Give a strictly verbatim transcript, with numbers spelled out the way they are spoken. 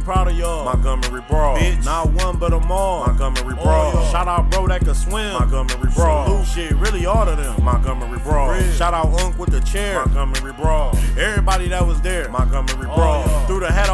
proud of y'all. Montgomery Brawl. Bitch. Not one but them all. Montgomery Brawl. All Shout out bro that can swim. Montgomery Brawl. Salute shit, really all of them. Montgomery Brawl. Shout out Unk with the chair. Montgomery Brawl. Everybody that was there. Montgomery All Brawl. y'all. Through the head